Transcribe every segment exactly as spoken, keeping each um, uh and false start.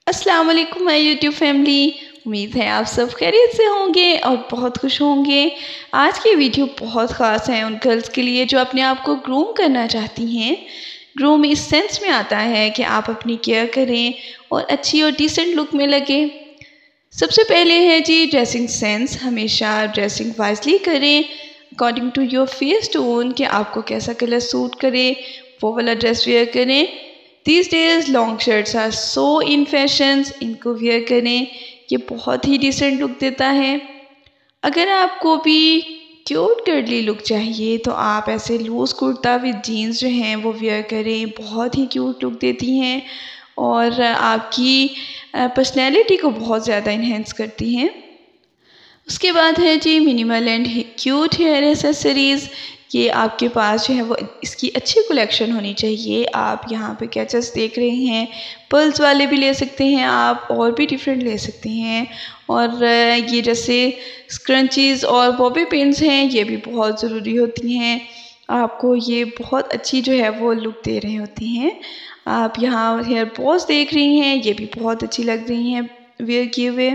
अस्सलाम वालेकुम my YouTube family. उम्मीद है आप सब खैरियत से होंगे और बहुत खुश होंगे। आज की वीडियो बहुत ख़ास है उन गर्ल्स के लिए जो अपने आप को ग्रूम करना चाहती हैं। ग्रूम इस सेंस में आता है कि आप अपनी केयर करें और अच्छी और डिसेंट लुक में लगे। सबसे पहले है जी ड्रेसिंग सेंस। हमेशा ड्रेसिंग वाइजली करें according to your face tone कि आपको कैसा कलर सूट करे वो वाला ड्रेस वेयर करें। These days long shirts are so in fashions, इनको वेयर करें, ये बहुत ही डिसेंट लुक देता है। अगर आपको भी क्यूट गर्ली लुक चाहिए तो आप ऐसे लूज़ कुर्ता विद जीन्स जो हैं वो वेयर करें, बहुत ही क्यूट लुक देती हैं और आपकी पर्सनैलिटी को बहुत ज़्यादा इन्हेंस करती हैं। उसके बाद है जी minimal and cute hair accessories. ये आपके पास जो है वो इसकी अच्छी कलेक्शन होनी चाहिए। आप यहाँ पे कैचेस देख रहे हैं, पर्ल्स वाले भी ले सकते हैं आप, और भी डिफरेंट ले सकते हैं। और ये जैसे स्क्रंचीज़ और बॉबी पिन्स हैं, ये भी बहुत ज़रूरी होती हैं। आपको ये बहुत अच्छी जो है वो लुक दे रहे होती हैं। आप यहाँ हेयर बॉस देख रही हैं, ये भी बहुत अच्छी लग रही हैं वेयर किए हुए।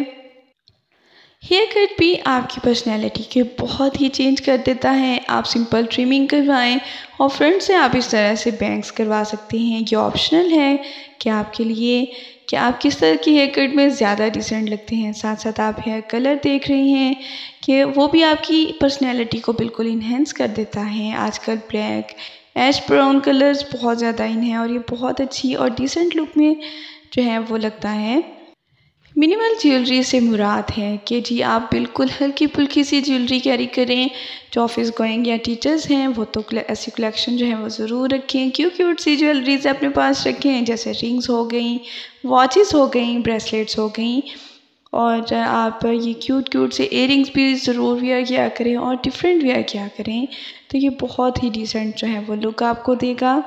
हेयर कट भी आपकी पर्सनैलिटी के बहुत ही चेंज कर देता है। आप सिंपल ट्रिमिंग करवाएं और फ्रंट से आप इस तरह से बैंग्स करवा सकते हैं। ये ऑप्शनल है कि आपके लिए कि आप किस तरह की हेयर कट में ज़्यादा डिसेंट लगते हैं। साथ साथ आप हेयर कलर देख रहे हैं कि वो भी आपकी पर्सनैलिटी को बिल्कुल इन्हेंस कर देता है। आजकल ब्लैक ऐश ब्राउन कलर्स बहुत ज़्यादा इन हैं और ये बहुत अच्छी और डिसेंट लुक में जो है वो लगता है। मिनिमल ज्वेलरी से मुराद है कि जी आप बिल्कुल हल्की फुल्की सी ज्वेलरी कैरी करें। जो ऑफिस गोइंग या टीचर्स हैं वो तो ऐसी कलेक्शन जो है वो ज़रूर रखें। क्यूट क्यूट सी ज्वेलरीज अपने पास रखें, जैसे रिंग्स हो गई, वॉचेस हो गई, ब्रेसलेट्स हो गई। और आप ये क्यूट क्यूट से इयरिंग्स भी ज़रूर वेयर किया करें और डिफरेंट वेयर किया करें, तो ये बहुत ही डिसेंट जो है वो लुक आपको देगा।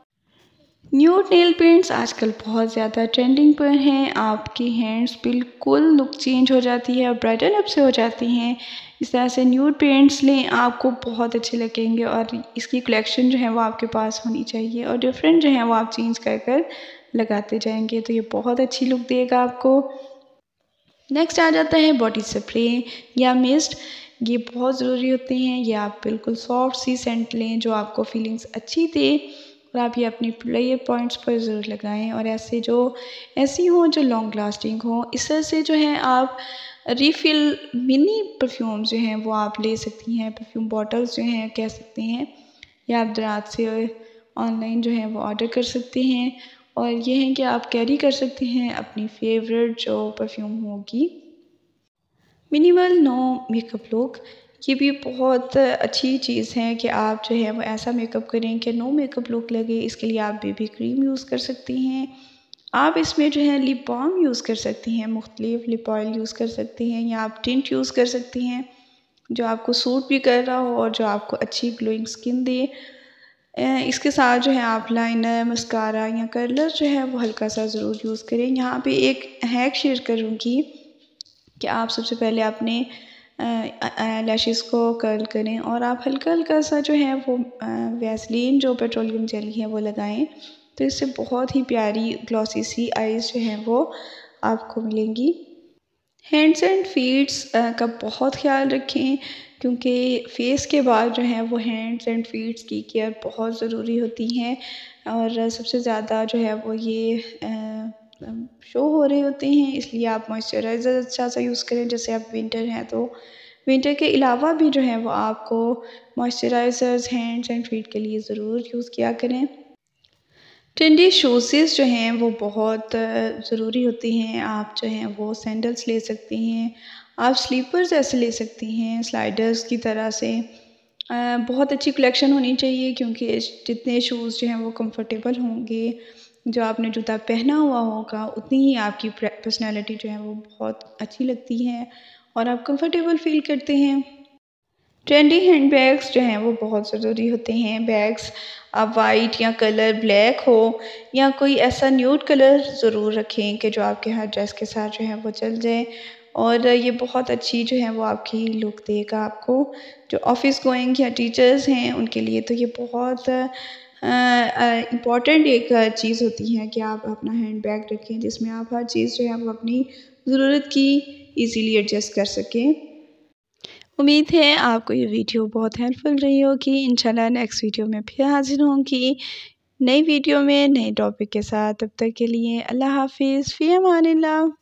न्यूड नेल पेंट्स आजकल बहुत ज़्यादा ट्रेंडिंग पर हैं। आपकी हैंड्स बिल्कुल लुक चेंज हो जाती है और ब्राइटन अप से हो जाती हैं। इस तरह से न्यूड पेंट्स लें, आपको बहुत अच्छे लगेंगे और इसकी कलेक्शन जो है वो आपके पास होनी चाहिए और डिफरेंट जो है वो आप चेंज कर कर लगाते जाएंगे, तो ये बहुत अच्छी लुक देगा आपको। नेक्स्ट आ जाता है बॉडी स्प्रे या मिस्ट। ये बहुत ज़रूरी होते हैं। ये आप बिल्कुल सॉफ्ट सी सेंट लें जो आपको फीलिंग्स अच्छी दे और आप ये अपनी प्लेयर पॉइंट्स पर ज़रूर लगाएं और ऐसे जो ऐसी हो जो लॉन्ग लास्टिंग हो। इस तरह से जो है आप रिफ़िल मिनी परफ्यूम जो हैं वो आप ले सकती हैं। परफ्यूम बॉटल्स जो हैं कह सकते हैं, या आप दराज से ऑनलाइन जो है वो ऑर्डर कर सकते हैं और ये है कि आप कैरी कर सकते हैं अपनी फेवरेट जो परफ्यूम होगी। मिनिमल नो मेकअप लुक, ये भी बहुत अच्छी चीज़ है कि आप जो है वो ऐसा मेकअप करें कि नो मेकअप लुक लगे। इसके लिए आप बेबी क्रीम यूज़ कर सकती हैं। आप इसमें जो है लिप बाम यूज़ कर सकती हैं, मुख्तलिफ लिप ऑयल यूज़ कर सकती हैं, या आप टिंट यूज़ कर सकती हैं जो आपको सूट भी कर रहा हो और जो आपको अच्छी ग्लोइंग स्किन दे। इसके साथ जो है आप लाइनर, मस्कारा या कर्लर जो है वो हल्का सा ज़रूर यूज़ करें। यहाँ पे एक हैक शेयर करूँगी कि आप सबसे पहले अपने लैशेस को कर्ल करें और आप हल्का हल्का सा जो है वो वैसलीन जो पेट्रोलियम जेली है वो लगाएं, तो इससे बहुत ही प्यारी ग्लॉसी सी आईज़ जो हैं वो आपको मिलेंगी। हैंड्स एंड फीट्स का बहुत ख्याल रखें क्योंकि फेस के बाद जो है वो हैंड्स एंड फीट्स की केयर बहुत ज़रूरी होती हैं और सबसे ज़्यादा जो है वो ये शो हो रहे होते हैं। इसलिए आप मॉइस्चराइज़र अच्छा सा यूज़ करें। जैसे आप विंटर हैं तो विंटर के अलावा भी जो है वो आपको मॉइस्चराइज़र्स हैंड्स एंड फीट के लिए ज़रूर यूज़ किया करें। ट्रेंडी शूज़ जो हैं वो बहुत ज़रूरी होती हैं। आप जो हैं वो सैंडल्स ले सकती हैं, आप स्लीपर्स ऐसे ले सकती हैं स्लाइडर्स की तरह से। बहुत अच्छी कलेक्शन होनी चाहिए क्योंकि जितने शूज़ जो हैं वो कंफर्टेबल होंगे, जो आपने जूता पहना हुआ होगा, उतनी ही आपकी पर्सनैलिटी जो है वो बहुत अच्छी लगती है और आप कंफर्टेबल फील करते हैं। ट्रेंडी हैंड बैग्स जो हैं वो बहुत ज़रूरी होते हैं। बैग्स आप वाइट या कलर ब्लैक हो या कोई ऐसा न्यूड कलर ज़रूर रखें कि जो आपके हर ड्रेस के साथ जो है वो चल जाए और ये बहुत अच्छी जो है वो आपकी लुक देगा आपको। जो ऑफिस गोइंग या टीचर्स हैं उनके लिए तो ये बहुत इम्पॉर्टेंट एक चीज़ होती है कि आप अपना हैंड बैग रखें जिसमें आप हर चीज़ जो है वो अपनी ज़रूरत की इजीली एडजस्ट कर सकें। उम्मीद है आपको ये वीडियो बहुत हेल्पफुल रही होगी। इंशाल्लाह नेक्स्ट वीडियो में फिर हाजिर होंगी नई वीडियो में नए टॉपिक के साथ। तब तक के लिए अल्लाह हाफिज़, फ़ी अमानिल्लाह।